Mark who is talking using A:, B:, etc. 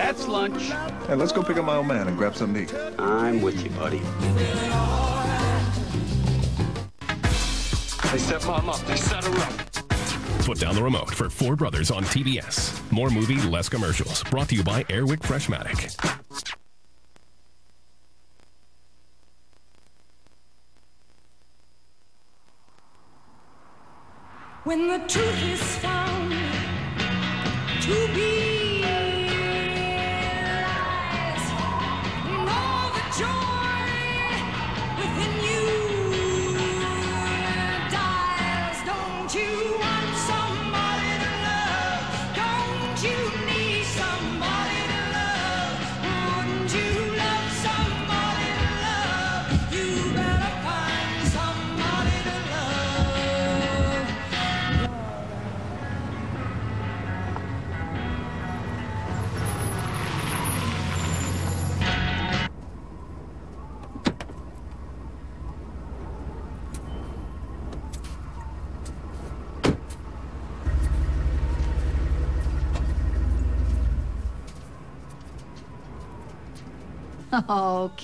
A: That's lunch.
B: Hey, let's go pick up my old man and grab something to eat.
A: I'm with you, buddy.
C: They set Mom up. They set her up.
D: Put down the remote for Four Brothers on TBS. More movie, less commercials. Brought to you by Airwick Freshmatic.
E: When the truth is found to be lies, and all the joy within you dies. Don't you want somebody to love? Don't you need somebody to love? Wouldn't you love somebody to love? You better find somebody to love.
F: Oh,